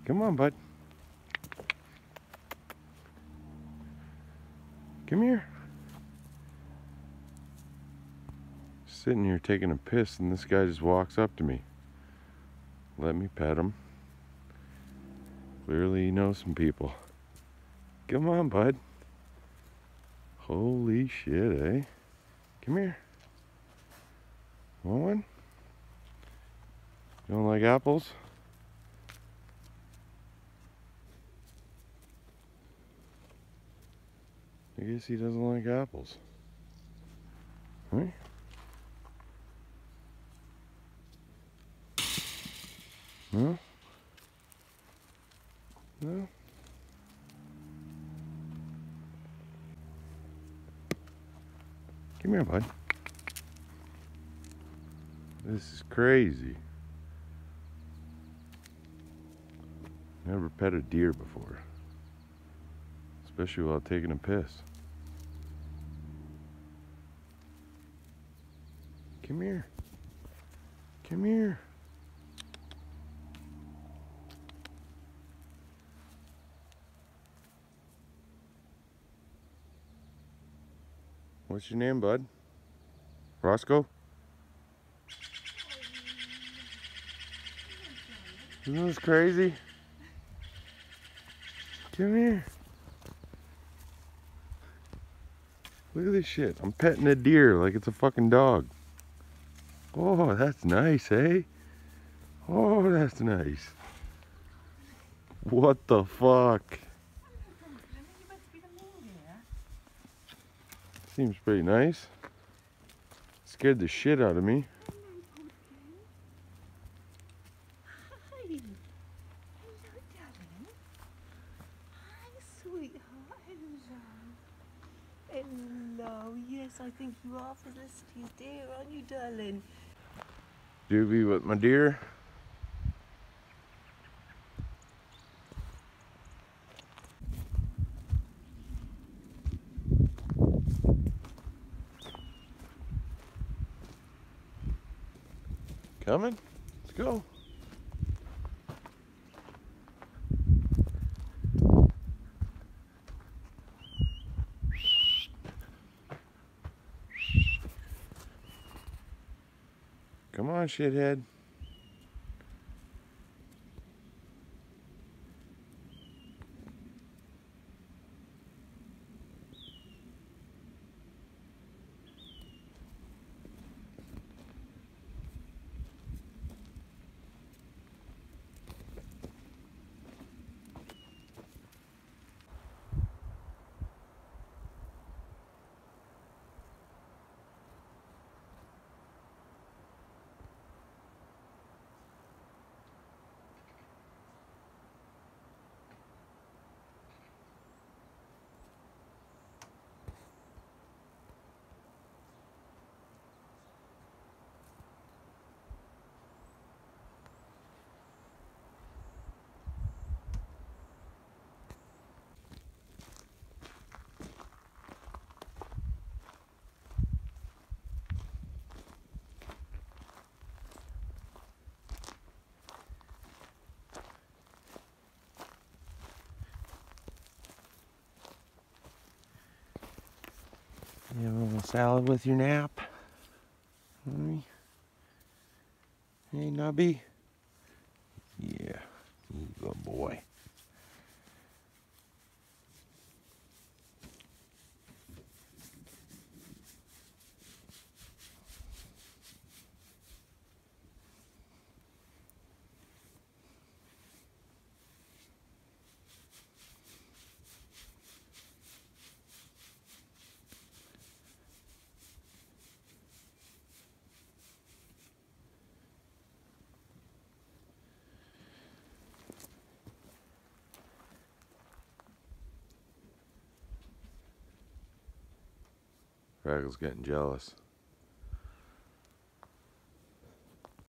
Come on, bud. Come here. Sitting here taking a piss and this guy just walks up to me. Let me pet him. Clearly he knows some people. Come on, bud. Holy shit, eh? Come here. Want one? You don't like apples? I guess he doesn't like apples. Huh? No? No? Come here, bud. This is crazy. Never pet a deer before. Especially while taking a piss. Come here. Come here. What's your name, bud? Roscoe? Isn't this crazy? Come here. Look at this shit. I'm petting a deer like it's a fucking dog. Oh, that's nice, eh? Oh, that's nice. What the fuck? Seems pretty nice. Scared the shit out of me. Hi. Hello, darling. Hi, sweetheart. Hello. Hello. Yes, I think you are Felicity's dear, aren't you, darling? Doobie with my deer. Coming? Let's go. Come on, shithead. You have a little salad with your nap? Hey, Nubby? Yeah, you good boy. Raggle's getting jealous.